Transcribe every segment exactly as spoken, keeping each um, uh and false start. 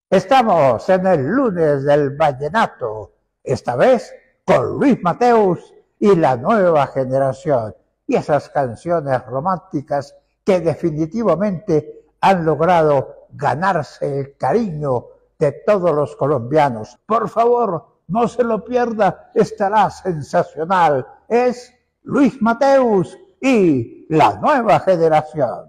Estamos en el lunes del vallenato, esta vez con Luis Mateus y la nueva generación, y esas canciones románticas que definitivamente han logrado ganarse el cariño de todos los colombianos. Por favor, no se lo pierda, estará sensacional. Es Luis Mateus y la nueva generación.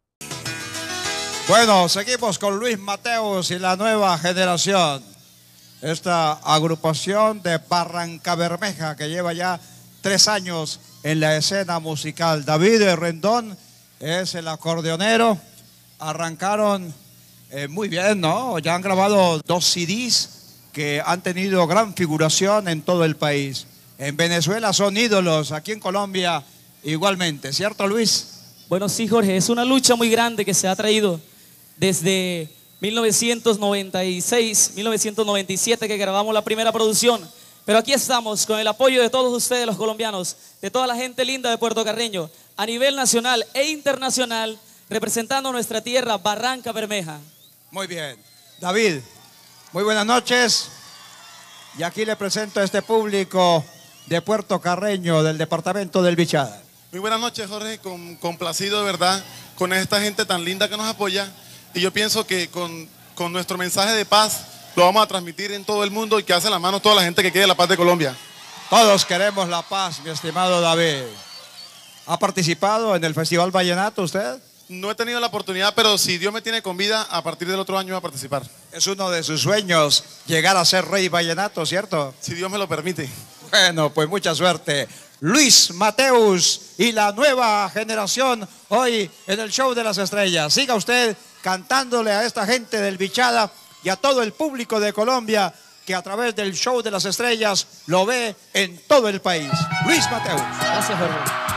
Bueno, seguimos con Luis Mateus y la nueva generación. Esta agrupación de Barrancabermeja que lleva ya tres años en la escena musical. David Rendón es el acordeonero. Arrancaron eh, muy bien, ¿no? Ya han grabado dos C Ds que han tenido gran figuración en todo el país. En Venezuela son ídolos, aquí en Colombia igualmente, ¿cierto, Luis? Bueno, sí, Jorge, es una lucha muy grande que se ha traído desde mil novecientos noventa y seis, mil novecientos noventa y siete que grabamos la primera producción. Pero aquí estamos con el apoyo de todos ustedes, los colombianos, de toda la gente linda de Puerto Carreño, a nivel nacional e internacional, representando nuestra tierra, Barrancabermeja. Muy bien. David, muy buenas noches. Y aquí le presento a este público de Puerto Carreño, del departamento del Bichada. Muy buenas noches, Jorge, con, complacido de verdad con esta gente tan linda que nos apoya. Y yo pienso que con, con nuestro mensaje de paz lo vamos a transmitir en todo el mundo y que hace la mano toda la gente que quiere la paz de Colombia. Todos queremos la paz, mi estimado David. ¿Ha participado en el Festival Vallenato usted? No he tenido la oportunidad, pero si Dios me tiene con vida, a partir del otro año voy a participar. Es uno de sus sueños llegar a ser rey vallenato, ¿cierto? Si Dios me lo permite. Bueno, pues mucha suerte. Luis Mateus y la nueva generación hoy en el Show de las Estrellas. Siga usted cantándole a esta gente del Bichada y a todo el público de Colombia que a través del Show de las Estrellas lo ve en todo el país. Luis Mateus. Gracias, Jorge.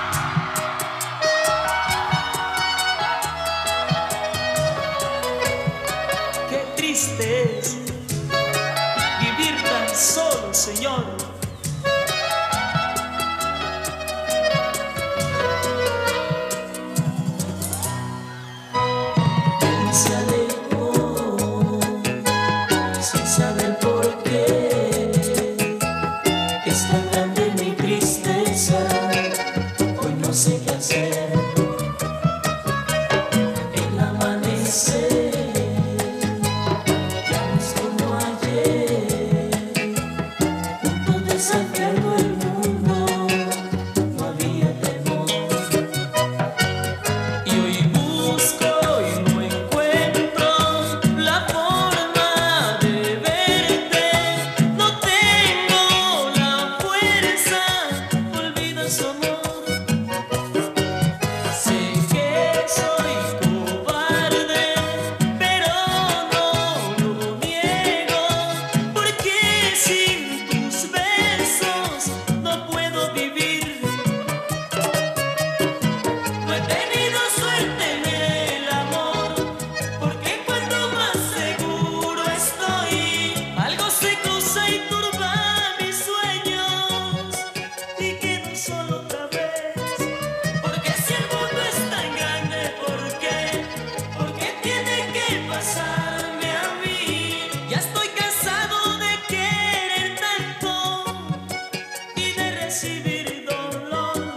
Qué triste es vivir tan solo, Señor. Se alejó sin saber por qué. Es tan grande mi tristeza, hoy no sé qué hacer. El amanecer ya no es como ayer. Juntos desafiando el mundo, no había temor. Y hoy busco y no encuentro la forma de verte. No tengo la fuerza, olvido su amor. Sé que soy cobarde, pero no lo niego, porque sin tus besos no puedo vivir. No he tenido suerte en el amor, porque cuando más seguro estoy, algo se cruza y turba mis sueños, y quedo solo otra vez. Porque si el mundo es tan grande, ¿por qué? ¿Por qué tiene que pasarme a mí? Ya estoy cansado de querer tanto y de recibir dolor.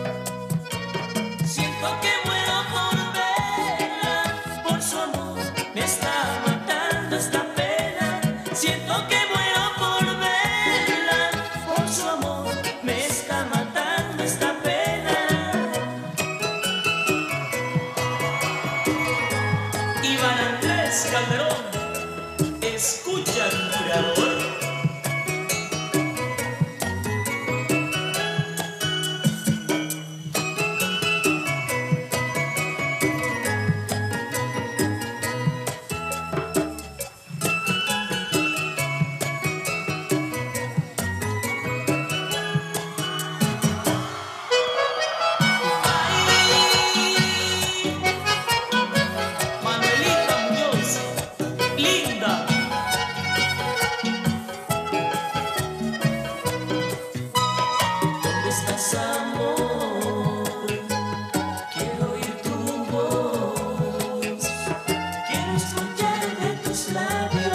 Siento que muero por verla, por su amor me está matando esta pena. Siento que muero por verla, por su amor me está matando esta pena. Iván Andrés Calderón, escucha al curador. Manuelita Muñoz, linda. ¿Dónde estás, amor? Quiero oír tu voz, quiero escuchar de tus labios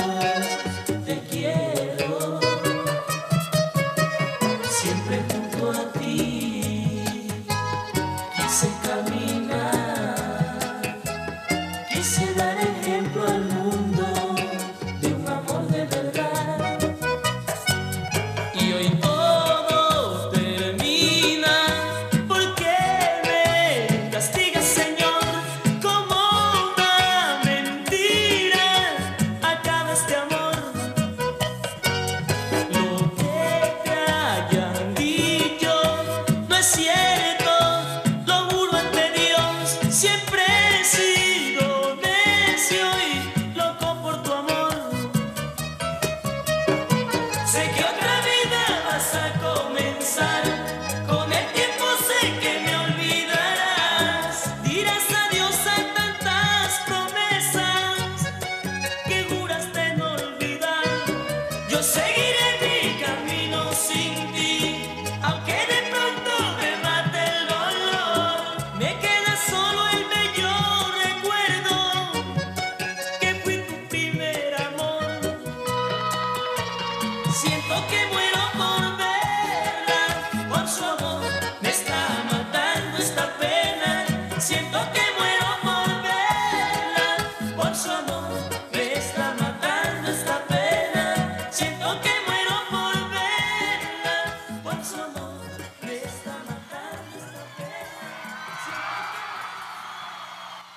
Sé que otra vida vas a comenzar. Con el tiempo sé que me olvidarás. Dirás adiós a tantas promesas que juraste no olvidar. Yo sé